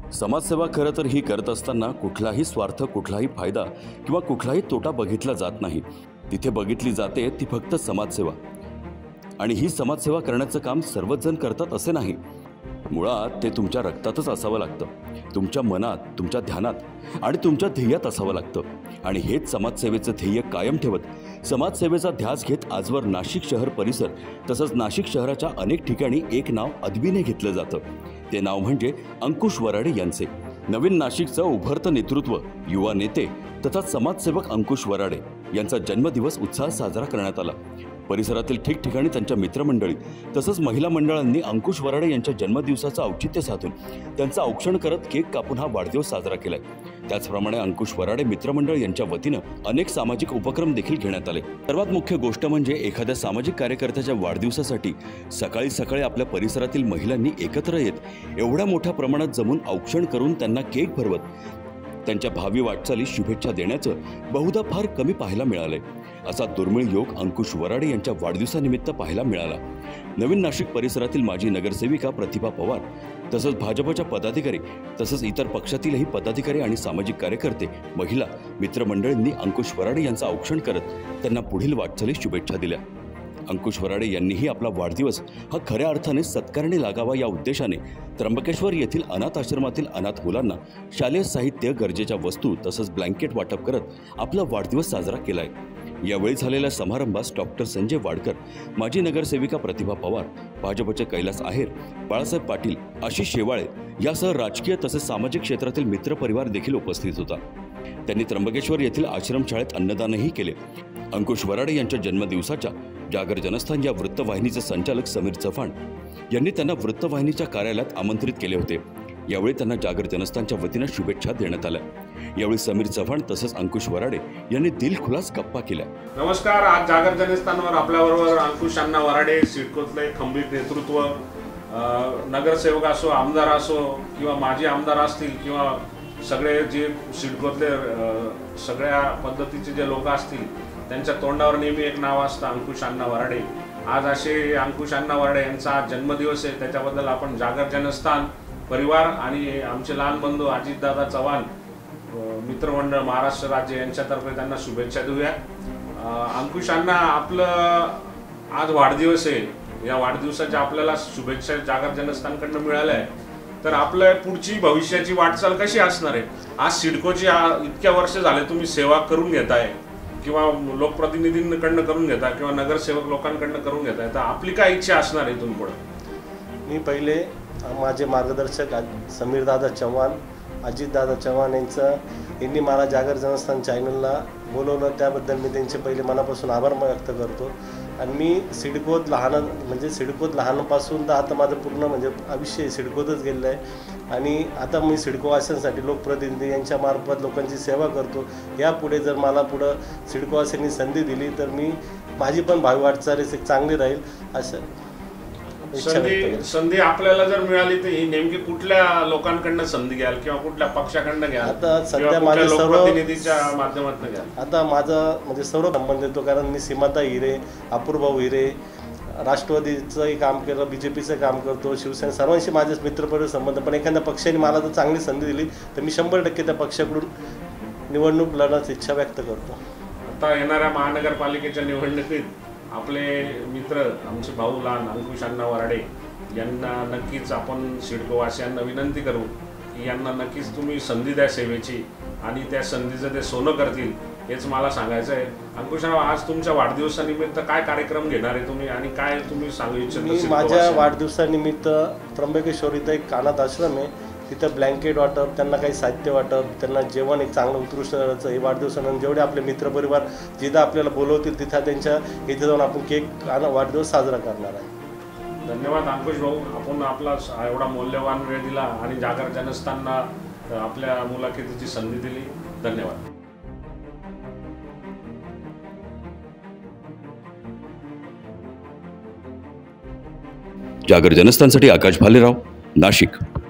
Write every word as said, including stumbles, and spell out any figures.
समाजसेवा खरं तर ही करत असताना कुठलाही स्वार्थ, कुठलाही फायदा किंवा कुठलाही तोटा बघितला जात नाही। तिथे बघितली जाते ती फक्त समाजसेवा। आणि ही समाजसेवा करण्याचं काम सर्वच जण करतात असे नाही। मुळात ते तुमच्या रक्तातच असावं लागतं, तुमच्या मनात, तुमच्या ध्यानात आणि तुमच्या ध्येयात असावं लागतं। आणि हेच समाजसेवेचं ध्येय कायम ठेवत समाजसेवेचा ध्यास घेत आजवर नाशिक शहर परिसर तसंच नाशिक शहराच्या अनेक ठिकाणी एक नाव अदबीने घेतलं जातं। ते नाव म्हणजे अंकुश वराडे यांचे। नवीन नाशिकचं उभरतं नेतृत्व, युवा नेते तथा समाजसेवक अंकुश वराडे यांचा जन्मदिवस उत्साहात साजरा करण्यात आला। परिसरातील ठिकठिकाणी त्यांच्या मित्रमंडळी तसंच महिला मंडळांनी अंकुश वराडे यांच्या जन्मदिवसाचं औचित्य साधून त्यांचं औक्षण करत केक कापून हा वाढदिवस साजरा केलाय। त्याचप्रमाणे अंकुश वराडे मित्रमंडळ यांच्या वतीनं अनेक सामाजिक उपक्रम देखील घेण्यात आले। सर्वात मुख्य गोष्ट म्हणजे एखाद्या सामाजिक कार्यकर्त्याच्या वाढदिवसासाठी सकाळी सकाळी आपल्या परिसरातील महिलांनी एकत्र येत एवढ्या मोठ्या प्रमाणात जमून औक्षण करून त्यांना केक भरवत त्यांच्या भावी वाटचालीस शुभेच्छा देण्याचं बहुधा फार कमी पाहायला मिळालंय। असा दुर्मिळ योग अंकुश वराडे यांच्या वाढदिवसानिमित्त पाहायला मिळाला। नवीन नाशिक परिसरातील माजी नगरसेविका प्रतिभा पवार तसंच भाजपच्या पदाधिकारी तसंच इतर पक्षातीलही पदाधिकारी आणि सामाजिक कार्यकर्ते, महिला, मित्रमंडळींनी अंकुश वराडे यांचं औक्षण करत त्यांना पुढील वाटचालीस शुभेच्छा दिल्या। अंकुश वराडे यांनीही आपला वाढदिवस हा खऱ्या अर्थाने सत्कारणी लागावा या उद्देशाने त्र्यंबकेश्वर येथील अनाथ आश्रमातील अनाथ मुलांना शालेय साहित्य, गरजेच्या वस्तू तसंच ब्लँकेट वाटप करत आपला वाढदिवस साजरा केलाय। यावेळी झालेल्या समारंभास डॉक्टर संजय वाडकर, माजी नगरसेविका प्रतिभा पवार, भाजपचे कैलास आहेर, बाळासाहेब पाटील, आशिष शेवाळे यासह राजकीय तसेच सामाजिक क्षेत्रातील मित्रपरिवार देखील उपस्थित होता। त्यांनी त्र्यंबकेश्वर येथील आश्रमशाळेत अन्नदानही केले। अंकुश वराडे यांच्या जन्मदिवसाच्या जागर जनस्थान या वृत्तवाहिनीचे संचालक समीर चव्हाण यांनी त्यांना वृत्तवाहिनीच्या कार्यालयात आमंत्रित केले होते। यावेळी त्यांना जागर जनस्थानच्या वतीने शुभेच्छा देण्यात आल्या। यावेळी समीर चव्हाण तसंच अंकुश वराडे यांनी दिलखुलास गप्पा केल्या। नमस्कार, आज जागर जनस्थानवर आपल्याबरोबर अंकुश अण्णा वराडे, सिडकोतले खंबीर नेतृत्व, नगरसेवक असो, आमदार असो किंवा माजी आमदार असतील किंवा सगळे जे सिडकोतले सगळ्या पद्धतीचे जे लोक असतील त्यांच्या तोंडावर नेहमी एक नाव असतं, अंकुश अण्णा वराडे। आज असे अंकुश अण्णा वराडे यांचा आज जन्मदिवस आहे, त्याच्याबद्दल आपण जागर जनस्थान परिवार आणि आमचे लहान बंधू अजितदादा चव्हाण मित्रमंडळ महाराष्ट्र राज्य यांच्यातर्फे त्यांना शुभेच्छा देऊया। अंकुश अण्णा, आपलं आज वाढदिवस आहे, या वाढदिवसाच्या आपल्याला शुभेच्छा जागर जनस्थानकडून मिळाल्या आहे, तर आपल्या पुढची भविष्याची वाटचाल कशी असणार आहे? आज सिडकोची इतक्या वर्ष झाले तुम्ही सेवा करून घेताय किंवा लोकप्रतिनिधींकडनं करून घेता किंवा नगरसेवक लोकांकडनं करून घेताय, तर आपली काय इच्छा असणार आहे इथून पुढे? मी पहिले माझे मार्गदर्शक समीरदादा चव्हाण, अजितदादा चव्हाण यांचं यांनी मला जागर जनस्थान चॅनलला बोलवलं, त्याबद्दल मी त्यांचे पहिले मनापासून आभार व्यक्त करतो। आणि मी सिडकोत लहान म्हणजे सिडकोत लहानपासून तर आता माझं पूर्ण म्हणजे आयुष्य सिडकोतच गेलेलं आहे। आणि आता मी सिडकोवासियांसाठी लोकप्रतिनिधी यांच्या मार्फत लोकांची सेवा करतो। यापुढे जर मला पुढं सिडकोवासियांनी संधी दिली तर मी माझी पण भावी वाटचाल चांगली राहील असं संधी संधी आपल्याला जर मिळाली तर ही नेमकी कुठल्या लोकांकडनं संधी घ्याल किंवा कुठल्या पक्षाकडनं घ्याल? आता सध्या माझे सर्व प्रतिनिधीच्या माध्यमातून घ्याल? आता माझं म्हणजे सर्व संबंध येतो, कारण मी सीमाता हिरे, अपूर्भाऊ हिरे, राष्ट्रवादीचंही काम केलं, बीजेपीचं काम करतो, शिवसेना, सर्वांशी माझे मित्रपरिवार संबंध। पण एखाद्या पक्षाने मला जर चांगली संधी दिली तर मी शंभर टक्के त्या पक्षाकडून निवडणूक लढण्याची इच्छा व्यक्त करतो। आता येणाऱ्या महानगरपालिकेच्या निवडणुकीत आपले मित्र, आमचे भाऊ लहान अंकुश अण्णा वराडे यांना नक्कीच आपण सिडकोवासियांना विनंती करू की यांना नक्कीच तुम्ही संधी द्या सेवेची आणि त्या संधीचं ते सोनं करतील, हेच मला सांगायचं आहे। अंकुशराव, आज तुमच्या वाढदिवसानिमित्त काय कार्यक्रम घेणार आहे तुम्ही आणि काय तुम्ही सांगू इच्छिता? मी माझ्या वाढदिवसानिमित्त त्र्यंबकेश्वर इथं एक अनाथ आश्रम आहे, तिथं ब्लँकेट वाटप, त्यांना काही साहित्य वाटप, त्यांना जेवण एक चांगलं उत्कृष्ट हे वाढदिवसानंतर जेवढे आपले मित्रपरिवार जिथं आपल्याला बोलवतील तिथं त्यांच्या इथे जाऊन आपण केक आणि वाढदिवस साजरा करणार आहे। धन्यवाद अंकुश भाऊ, आपण आपला एवढा मौल्यवान वेळ दिला आणि जागर जनस्थानला आपल्या मुलाखतीची संधी दिली। धन्यवाद। जागर जनस्थानसाठी आकाश भालेराव, नाशिक।